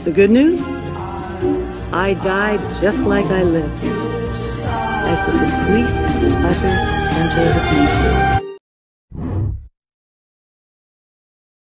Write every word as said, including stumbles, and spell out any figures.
The good news? I died just like I lived, as the complete and utter center of attention.